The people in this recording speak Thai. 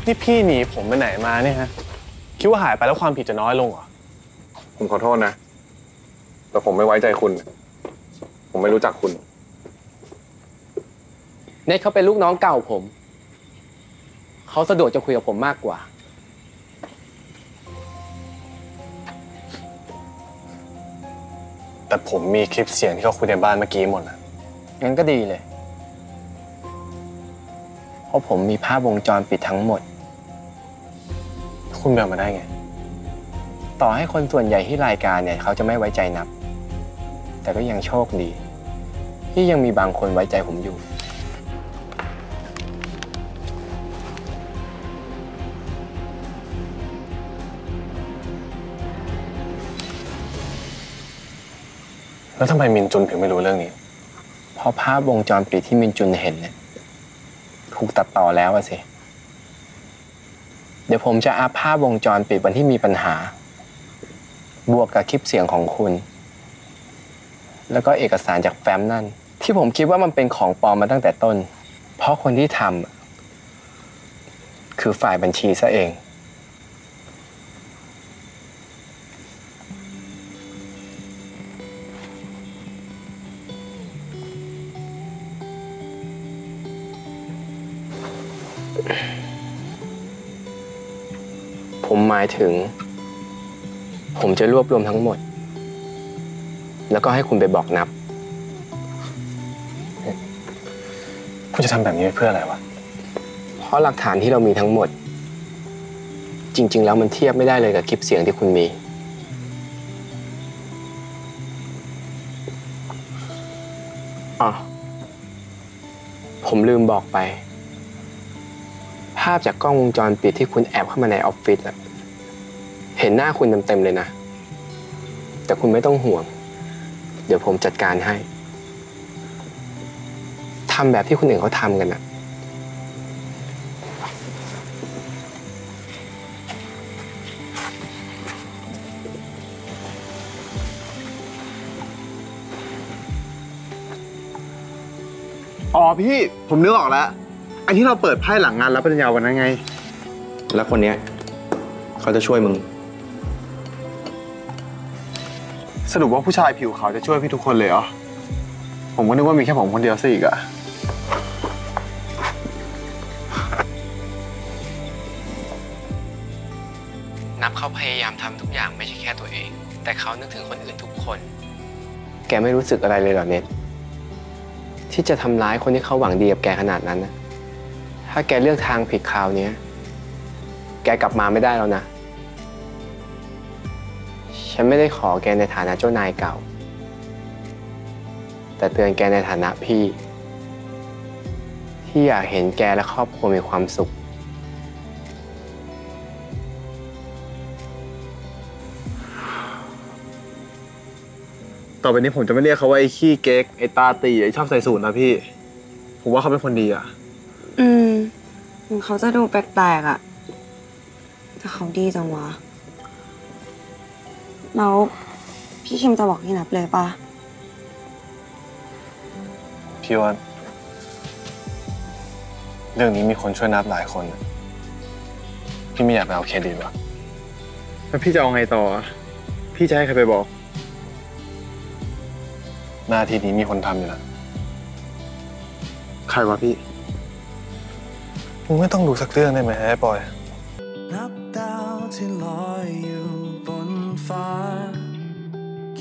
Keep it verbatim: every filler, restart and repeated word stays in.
นี่พี่หนีผมไปไหนมาเนี่ยฮะคิดว่าหายไปแล้วความผิดจะน้อยลงเหรอผมขอโทษนะแต่ผมไม่ไว้ใจคุณผมไม่รู้จักคุณเนทเขาเป็นลูกน้องเก่าผมเขาสะดวกจะคุยกับผมมากกว่าแต่ผมมีคลิปเสียงที่เขาคุยในบ้านเมื่อกี้หมดนะงั้นก็ดีเลยเพราะผมมีภาพวงจรปิดทั้งหมดคุณไปเอามาได้ไงต่อให้คนส่วนใหญ่ที่รายการเนี่ยเขาจะไม่ไว้ใจนับแต่ก็ยังโชคดีที่ยังมีบางคนไว้ใจผมอยู่แล้วทำไมมินจุนถึงไม่รู้เรื่องนี้เพราะภาพวงจรปิดที่มินจุนเห็นเนี่ยถูกตัดต่อแล้วอะสิเดี๋ยวผมจะอัพภาพวงจรปิดวันที่มีปัญหาบวกกับคลิปเสียงของคุณแล้วก็เอกสารจากแฟ้มนั่นที่ผมคิดว่ามันเป็นของปลอมมาตั้งแต่ต้นเพราะคนที่ทำคือฝ่ายบัญชีซะเองผมหมายถึงผมจะรวบรวมทั้งหมดแล้วก็ให้คุณไปบอกนับคุณจะทำแบบนี้เพื่ออะไรวะเพราะหลักฐานที่เรามีทั้งหมดจริงๆแล้วมันเทียบไม่ได้เลยกับคลิปเสียงที่คุณมีอ๋อผมลืมบอกไปภาพจากกล้องวงจรปิดที่คุณแอบเข้ามาในออฟฟิศอะเห็นหน้าคุณเต็มๆเลยนะแต่คุณไม่ต้องห่วงเดี๋ยวผมจัดการให้ทำแบบที่คนอื่นเขาทำกันนะอ๋อพี่ผมนึกออกแล้วไอ้ที่เราเปิดไพ่หลังงานรับปริญญาวันนั้นไงแล้วคนเนี้ยเขาจะช่วยมึงสรุปว่าผู้ชายผิวขาวจะช่วยพี่ทุกคนเลยเหรอผมก็นึกว่ามีแค่ผมคนเดียวซะอีกอะนับเขาพยายามทำทุกอย่างไม่ใช่แค่ตัวเองแต่เขานึกถึงคนอื่นทุกคนแกไม่รู้สึกอะไรเลยเหรอเนทที่จะทำร้ายคนที่เขาหวังดีกับแกขนาดนั้นนะถ้าแกเลือกทางผิดคราวนี้แกกลับมาไม่ได้แล้วนะฉันไม่ได้ขอแกในฐานะเจ้านายเก่าแต่เตือนแกในฐานะพี่ที่อยากเห็นแกและครอบครัวมีความสุขต่อไปนี้ผมจะไม่เรียกเขาว่าไอ้ขี้เก๊กไอ้ตาตีไอ้ชอบใส่สูทนะพี่ผมว่าเขาเป็นคนดีอะอืมเขาจะดูแปลกๆอะแต่เขาดีจังวะแล้วพี่คิมจะบอกพี่นับเลยป่ะพี่ว่าเรื่องนี้มีคนช่วยนับหลายคนพี่ไม่อยากไปเอาเครดิตว่ะแล้วพี่จะเอาไงต่อพี่จะให้ใครไปบอกหน้าที่นี้มีคนทำอยู่แล้วใครวะพี่มึงไม่ต้องดูสักเรื่องได้ไหมไอ้ปอยนับดาวที่ลอยอยู่บนฟ้า